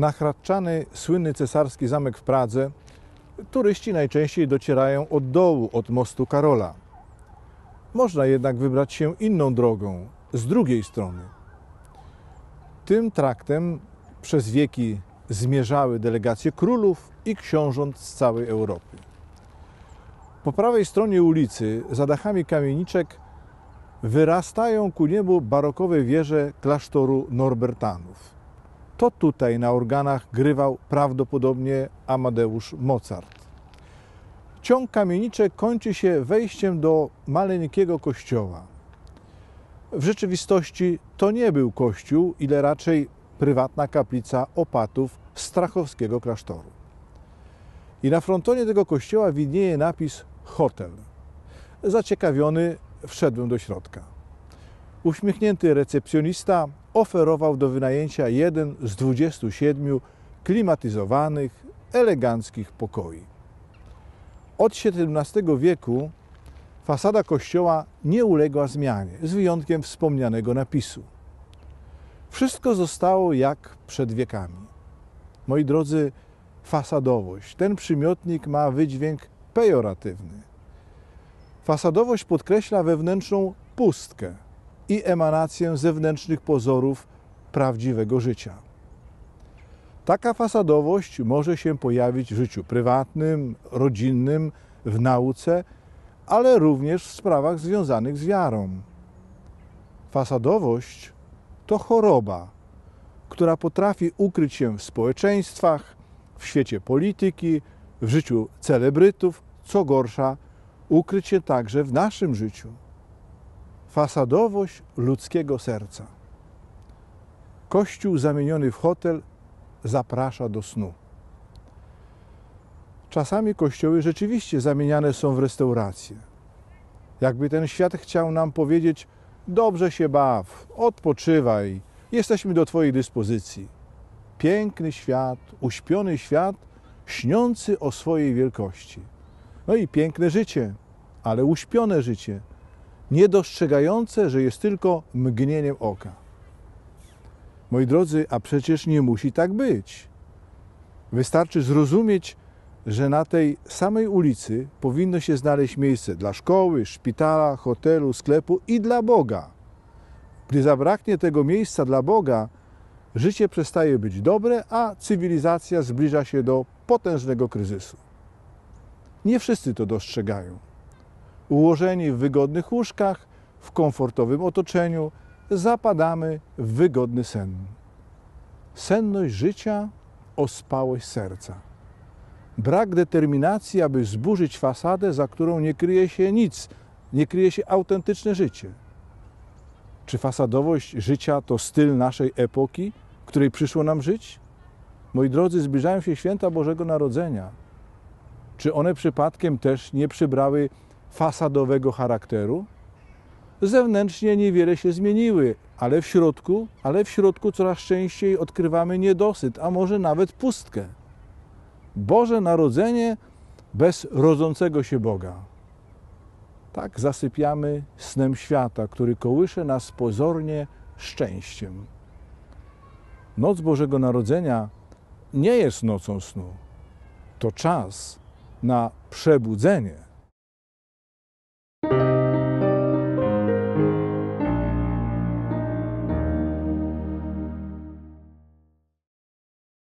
Na hradczany, słynny cesarski zamek w Pradze turyści najczęściej docierają od dołu, od mostu Karola. Można jednak wybrać się inną drogą, z drugiej strony. Tym traktem przez wieki zmierzały delegacje królów i książąt z całej Europy. Po prawej stronie ulicy, za dachami kamieniczek, wyrastają ku niebu barokowe wieże klasztoru Norbertanów. To tutaj na organach grywał prawdopodobnie Amadeusz Mozart. Ciąg kamieniczek kończy się wejściem do maleńkiego kościoła. W rzeczywistości to nie był kościół, ile raczej prywatna kaplica opatów strachowskiego klasztoru. I na frontonie tego kościoła widnieje napis hotel. Zaciekawiony wszedłem do środka. Uśmiechnięty recepcjonista oferował do wynajęcia jeden z 27 klimatyzowanych, eleganckich pokoi. Od XVII wieku fasada kościoła nie uległa zmianie, z wyjątkiem wspomnianego napisu. Wszystko zostało jak przed wiekami. Moi drodzy, fasadowość. Ten przymiotnik ma wydźwięk pejoratywny. Fasadowość podkreśla wewnętrzną pustkę i emanację zewnętrznych pozorów prawdziwego życia. Taka fasadowość może się pojawić w życiu prywatnym, rodzinnym, w nauce, ale również w sprawach związanych z wiarą. Fasadowość to choroba, która potrafi ukryć się w społeczeństwach, w świecie polityki, w życiu celebrytów, co gorsza, ukryć się także w naszym życiu. Fasadowość ludzkiego serca. Kościół zamieniony w hotel zaprasza do snu. Czasami kościoły rzeczywiście zamieniane są w restauracje. Jakby ten świat chciał nam powiedzieć: dobrze się baw, odpoczywaj, jesteśmy do Twojej dyspozycji. Piękny świat, uśpiony świat, śniący o swojej wielkości. No i piękne życie, ale uśpione życie, niedostrzegające, że jest tylko mgnieniem oka. Moi drodzy, a przecież nie musi tak być. Wystarczy zrozumieć, że na tej samej ulicy powinno się znaleźć miejsce dla szkoły, szpitala, hotelu, sklepu i dla Boga. Gdy zabraknie tego miejsca dla Boga, życie przestaje być dobre, a cywilizacja zbliża się do potężnego kryzysu. Nie wszyscy to dostrzegają. Ułożeni w wygodnych łóżkach, w komfortowym otoczeniu, zapadamy w wygodny sen. Senność życia, ospałość serca. Brak determinacji, aby zburzyć fasadę, za którą nie kryje się nic, nie kryje się autentyczne życie. Czy fasadowość życia to styl naszej epoki, w której przyszło nam żyć? Moi drodzy, zbliżają się święta Bożego Narodzenia. Czy one przypadkiem też nie przybrały fasadowego charakteru? Zewnętrznie niewiele się zmieniły, ale w środku coraz częściej odkrywamy niedosyt, a może nawet pustkę. Boże Narodzenie bez rodzącego się Boga. Tak zasypiamy snem świata, który kołysze nas pozornie szczęściem. Noc Bożego Narodzenia nie jest nocą snu. To czas na przebudzenie.